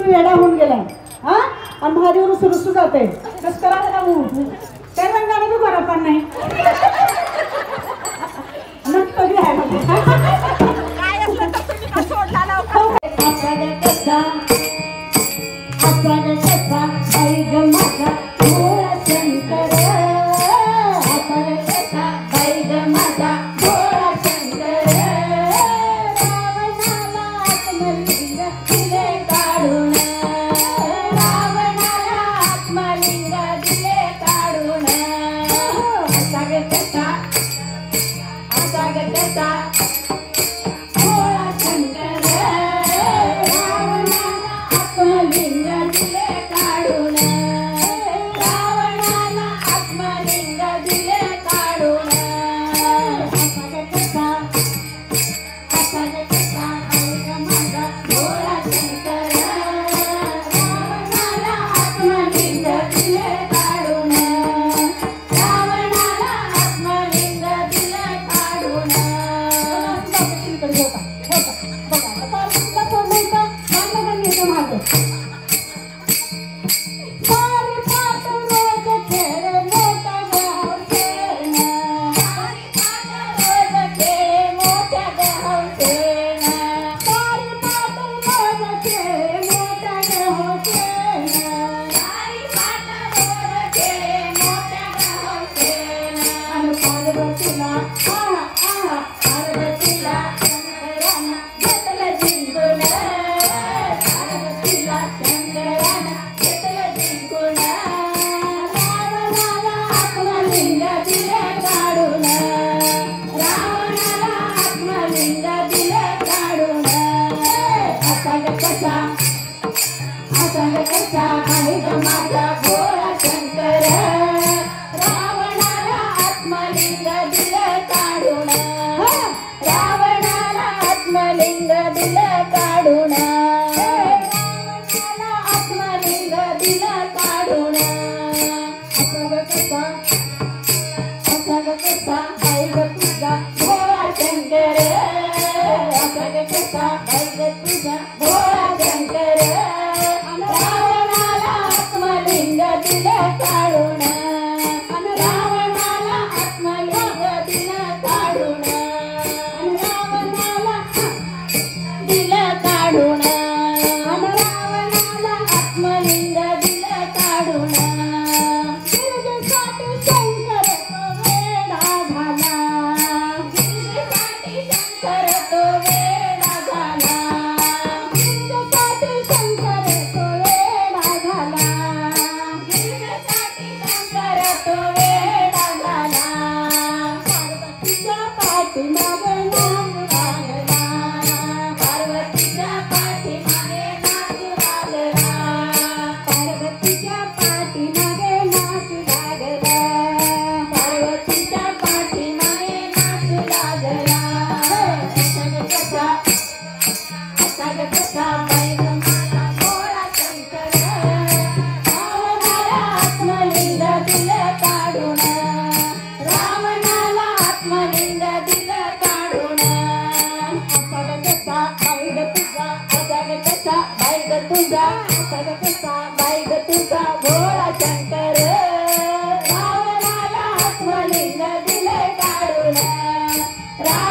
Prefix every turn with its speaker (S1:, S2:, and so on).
S1: वेडा होऊन गेलाय हा आणि महादेव रुसू जाते कस करा ना त्या रंगाने बी बरा पण नाही नक्की बी आहे काय असलं तर तुम्ही सोडला ना कसा आई ग माझा भोळा शंकर आई ग माझा भोळा शंकर रावणाला आत्मलिंग दिले काढून रावणाला आत्मलिंग दिले काढून असा ग कसा भोळा शंकर रावणाला आत्मलिंग दिले काढून रावणाला आत्मलिंग दिले काढून असा ग कसा आई ग माझा भोळा शंकर रावणाला आत्मलिंग दिले काढून रावणाला आत्मलिंग दिले काढून माझा भोळा शंकर रावणाला आत्मलिंग दिले काढून रावणाला आत्मलिंग दिले काढून रावणाला आत्मलिंग दिले काढून असा ग कसा आई ग तुझा भोळा शंकर असा ग कसा आई ग तुझा भोळा शंकर रावणाला आत्मलिंग दिले काढून रावणाला आत्मलिंग दिले काढून रावणाला दिले काढून रावणाला आत्मलिंग दिले काढून गिरजेसाठी शंकर तो वेडा झाला गिरजेसाठी शंकर तो वेडा झाला गिरजेसाठी शंकर तो वेडा झाला गिरजेसाठी शंकर तो वेडा झाला पार्वतीच्या पाठीमागे नाचू लागला पार्वतीच्या पाठीमागे नाचू लागला पार्वतीच्या पाठीमागे नाचू लागला पार्वतीच्या पाठीमागे नाचू लागला असा ग कसा बाई ग माझा भोळा शंकर रावणाला आत्मलिंग दिले काढून रावणाला आत्मलिंग दिले काढून असा ग कसा बाई ग तुझा असा ग कसा बाई ग तुझा असा ग कसा बाई ग तुझा भोळा शंकर रावणाला आत्मलिंग दिले काढून